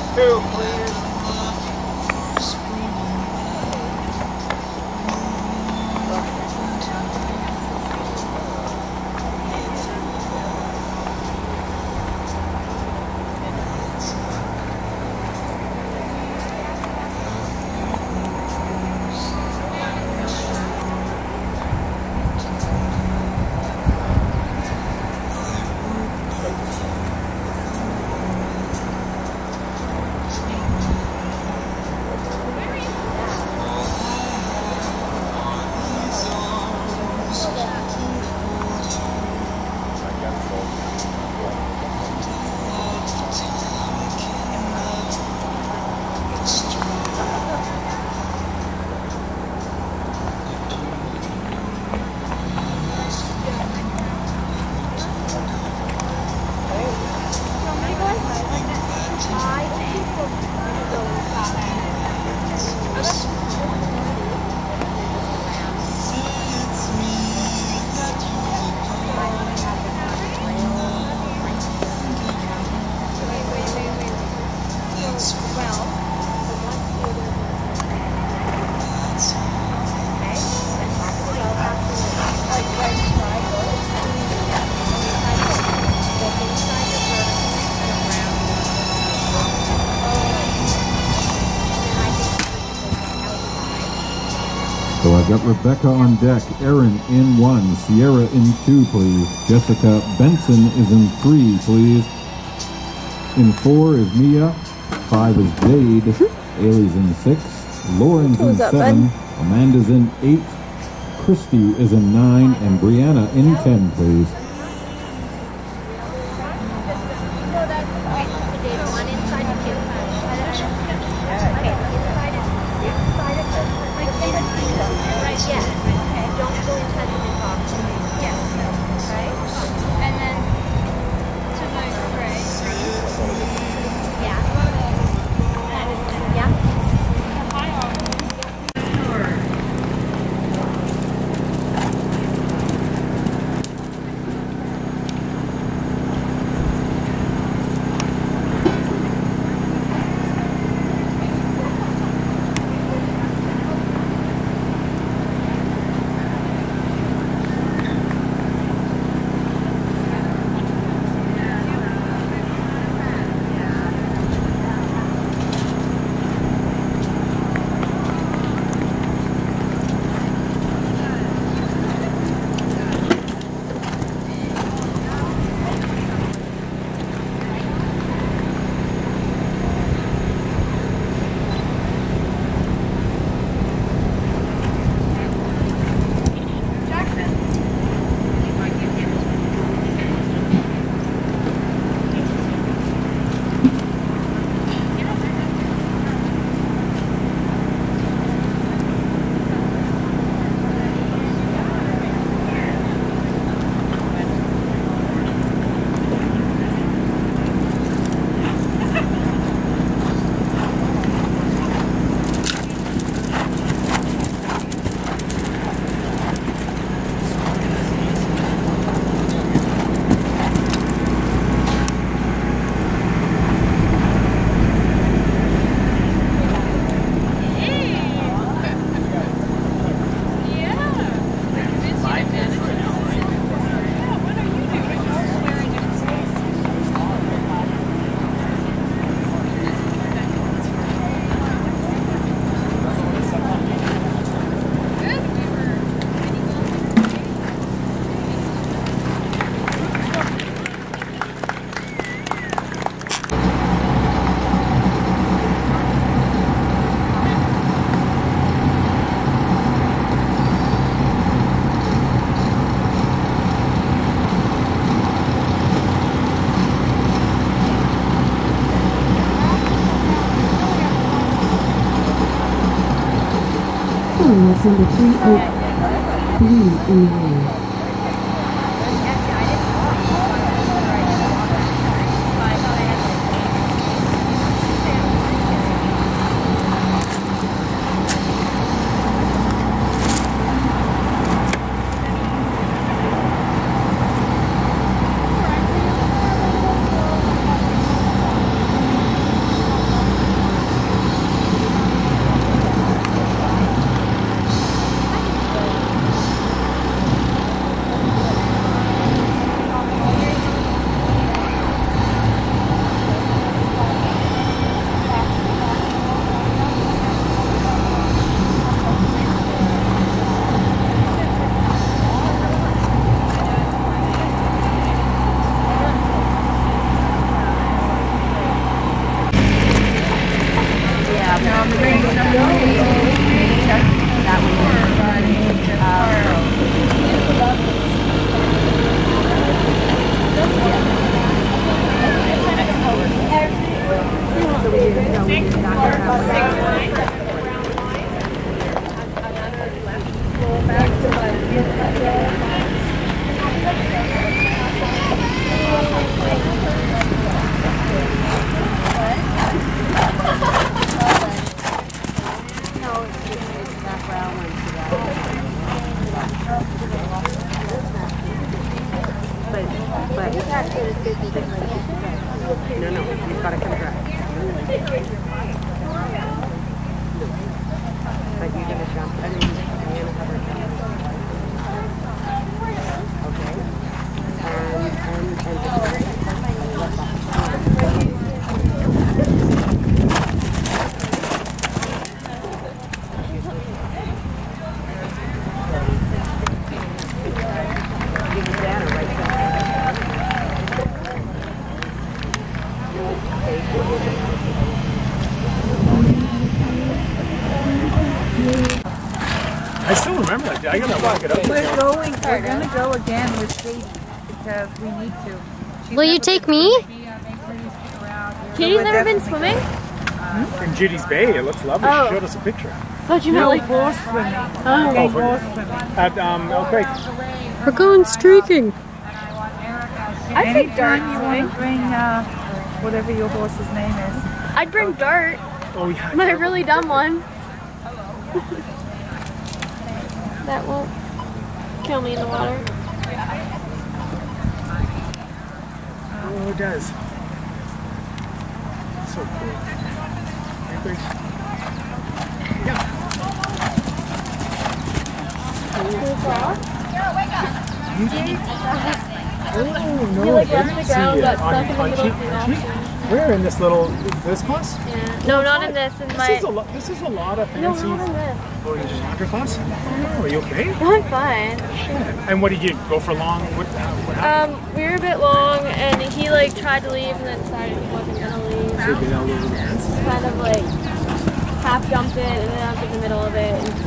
Two, please. So I've got Rebecca on deck, Erin in 1, Sierra in 2, please. Jessica Benson is in 3, please. In 4 is Mia. 5 is Jade. Ailey's in 6. Lauren's in 7. Amanda's in 8. Christy is in 9. And Brianna in 10, please. Number 303 in the air. No, you've got to come back. But you're going to jump. I mean, you're going to have her jump. Okay. Give the dad a right jump. I still remember that. I gotta look it up. We're gonna go again with Katie because we need to. Will you take me? Katie's never been swimming? In Judy's Bay, it looks lovely. Oh. She showed us a picture. Thought you meant like horse swimming. At Elk Creek. we're going streaking. I'd take Dart. You want to bring whatever your horse's name is? I'd bring Dart, Oh yeah. my really dumb one. That won't kill me in the water. Oh, it does. So cool. Oh no! He like I left didn't the see ground, it. got stuck in the middle of the Where in this class? Yeah. No, not in this. In This my. is a lot of No, fancy. not in this. Oh, you just water class? Oh, are you okay? I'm fine. And what did you go for long? What happened? We were a bit long, and he like tried to leave, and then decided he wasn't gonna leave. So you've been all over the dance? Kind of like half jumped it, and then I was in the middle of it, and